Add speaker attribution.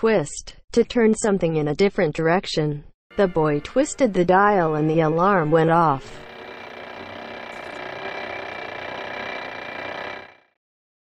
Speaker 1: twist to turn something in a different direction. The boy twisted the dial and the alarm went off.